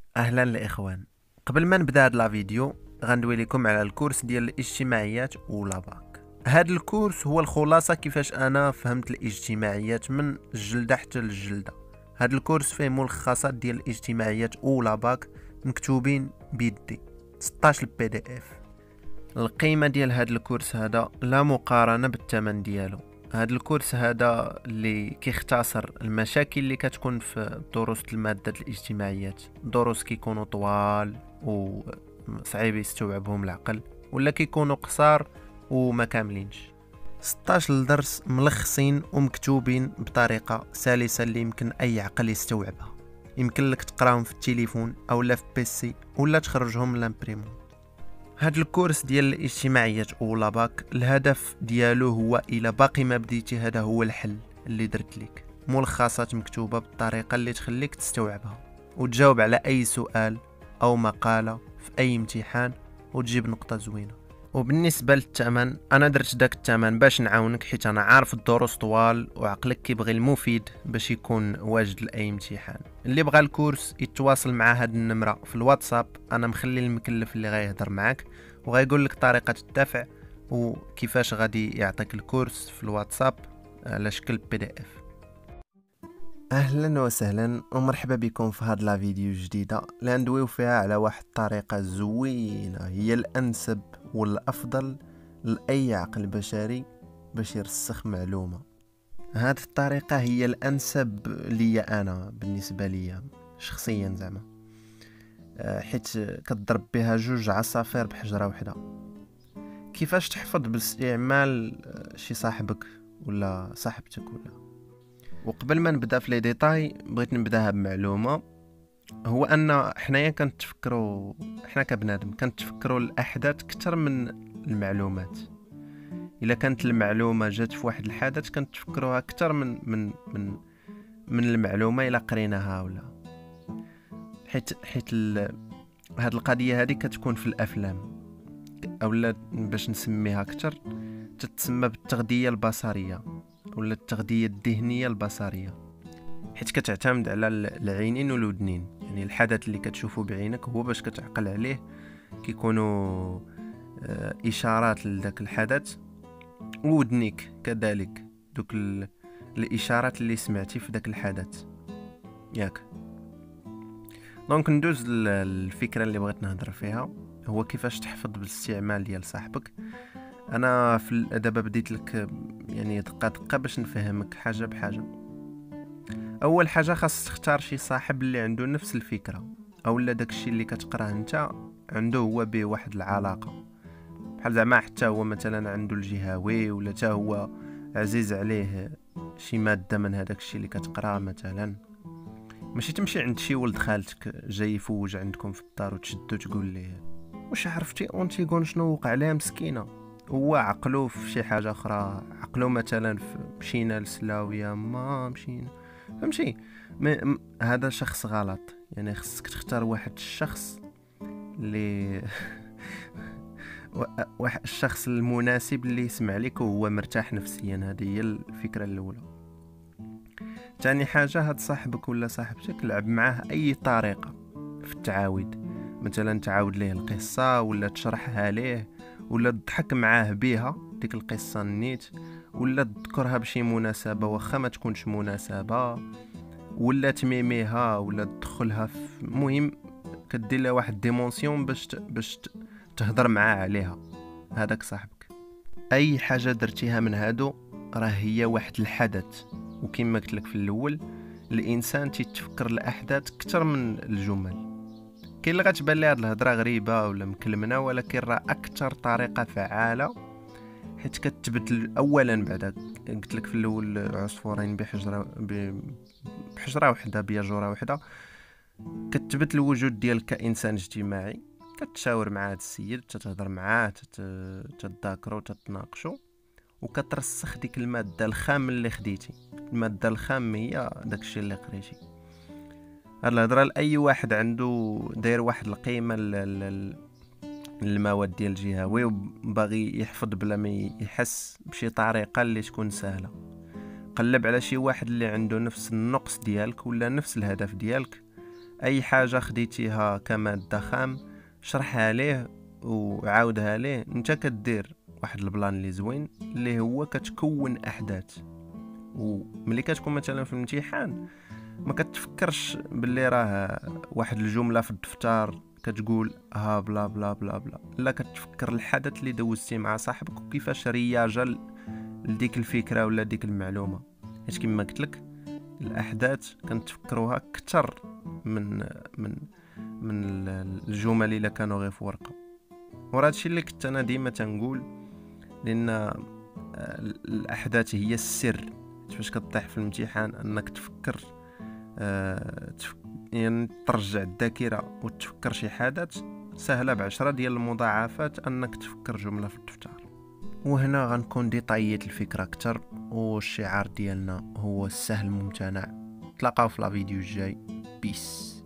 اهلا الاخوان. قبل ما نبدا هاد لا فيديو غندوي لكم على الكورس ديال الاجتماعيات ولا باك. هاد الكورس هو الخلاصه كيفاش انا فهمت الاجتماعيات من الجلده حتى للجلده. هاد الكورس فيه ملخصات ديال الاجتماعيات ولا باك مكتوبين بيدي 16 بي دي اف. القيمه ديال هاد الكورس هذا لا مقارنه بالثمن ديالو. هاد الكورس هذا اللي كيختصر المشاكل اللي كتكون في دروس المادة الاجتماعيات، دروس كيكونوا طوال وصعيب يستوعبهم العقل، ولا كيكونوا قصار وما كاملينش. 16 درس ملخصين ومكتوبين بطريقة سلسة اللي يمكن أي عقل يستوعبها. يمكن لك تقراهم في التليفون أو لا في بيسي ولا تخرجهم من لامبريمون. هاد الكورس ديال الاجتماعيات ولا باك الهدف ديالو هو الى باقي ما بديتي هذا هو الحل اللي درت لك. ملخصات مكتوبة بالطريقة اللي تخليك تستوعبها وتجاوب على اي سؤال او مقالة في اي امتحان وتجيب نقطة زوينة. وبالنسبة للثمن انا درت داك الثمن باش نعاونك، حيت انا عارف الدروس طوال وعقلك كيبغي المفيد باش يكون واجد لاي امتحان. اللي بغى الكورس يتواصل مع هاد النمرة في الواتساب، انا مخلي المكلف اللي غيهضر معاك وغيقول لك طريقة الدفع وكيفاش غادي يعطيك الكورس في الواتساب على شكل بي دي اف. اهلا وسهلا ومرحبا بكم في هاد لا فيديو جديده اللي ندويو فيها على واحد الطريقه زوينه، هي الانسب والافضل لاي عقل بشري باش يرسخ معلومه. هاد الطريقه هي الانسب ليا انا، بالنسبه ليا شخصيا زعما، حيت كتضرب بها جوج عصافير بحجره واحده. كيفاش تحفظ باستعمال شي صاحبك ولا صاحبتك ولا. وقبل ما نبدا في لي ديتاي بغيت نبداها بمعلومه، هو ان حنايا كنتفكروا، حنا كبنادم كنتفكروا الاحداث اكثر من المعلومات. الا كانت المعلومه جات في واحد الحدث كنتفكروها اكثر من المعلومه الا قريناها ولا. حيت هاد القضيه هذه كتكون في الافلام، اولا باش نسميها اكثر تتسمى بالتغذيه البصريه ولا التغذيه الذهنيه البصريه، حيت كتعتمد على العينين والودنين. يعني الحدث اللي كتشوفه بعينك هو باش كتعقل عليه كيكونوا اشارات لذاك الحدث، وودنيك كذلك دوك الاشارات اللي سمعتي في ذاك الحدث ياك. دونك ندوز الفكره اللي بغيت نهضر فيها، هو كيفاش تحفظ بالاستعمال ديال صاحبك. انا في دابا بديت لك يعني دقه دقه باش نفهمك حاجه بحاجه. اول حاجه خاص تختار شي صاحب اللي عنده نفس الفكره، اولا داكشي اللي كتقراه انت عنده هو به واحد العلاقه، بحال زعما حتى هو مثلا عنده الجهوي ولا حتى هو عزيز عليه شي ماده من هذاك الشيء اللي كتقراه. مثلا ماشي تمشي عند شي ولد خالتك جاي يفوج عندكم في الدار وتشدو تقول ليه واش عرفتي اونتيغون شنو وقع لها مسكينه، هو عقلو في شي حاجه اخرى. عقلو مثلا مشينا لسلاويه ما مشينا، فهمتي؟ هذا شخص غلط. يعني خصك تختار واحد الشخص اللي واحد الشخص المناسب اللي يسمع لك وهو مرتاح نفسيا. هذه هي الفكره الاولى. تاني حاجه، هاد صاحبك ولا صاحبتك لعب معاه اي طريقه في التعاود، مثلا تعاود ليه القصه ولا تشرحها ليه ولا تضحك معاه بيها ديك القصه نيت، ولا تذكرها بشي مناسبه واخا ما تكونش مناسبه، ولا تميميها ولا تدخلها في مهم كدير لها واحد ديمونسيون باش تهضر معاه عليها. هذاك صاحبك. اي حاجه درتيها من هادو راه هي واحد الحدث، وكما قلت لك في الاول الانسان تيتفكر الاحداث اكثر من الجمل. كاين اللي غتبان ليه هاد الهضره غريبه ولا مكلمنه، ولكن راه اكثر طريقه فعاله، حيت كتبدل. اولا بعدا قلت لك في الاول عصفورين بحجره وحده بيجوره وحده، كتثبت الوجود ديالك كانسان اجتماعي. كتشاور مع هذا السيد، تتهضر معاه، تتذاكروا، تتناقشوا، وكترسخ ديك الماده الخام اللي خديتي. الماده الخام هي داكشي اللي قريتي. هاد الهضره لاي واحد عنده داير واحد القيمه للمواد ديال الجهوي وباغي يحفظ بلا ما يحس بشي طريقه اللي تكون سهله. قلب على شي واحد اللي عنده نفس النقص ديالك ولا نفس الهدف ديالك اي حاجه خديتيها كماده خام شرحها ليه وعاودها ليه. انت كدير واحد البلان اللي زوين اللي هو كتكون احداث، وملي كتكون مثلا في الامتحان ما كتفكرش باللي راه واحد الجمله في الدفتر كتقول ها بلا بلا بلا بلا، لا كتفكر الحدث اللي دوزتي مع صاحبك وكيفاش رياجه لديك الفكره ولا ديك المعلومه. حيت كما قلت لك الاحداث كنتفكروها اكثر من من الجمل اللي كانوا غير في ورقه. وراه هادشي اللي كنت انا ديما تنقول، لان الاحداث هي السر فاش كطيح في الامتحان انك تفكر، يعني ترجع الذاكره وتفكر شي حدث سهله بعشرة ديال المضاعفات انك تفكر جمله في الدفتر. وهنا غنكون ديطايات الفكره اكثر، والشعار ديالنا هو السهل ممتنع. تلاقاو في لا فيديو الجاي. بيس.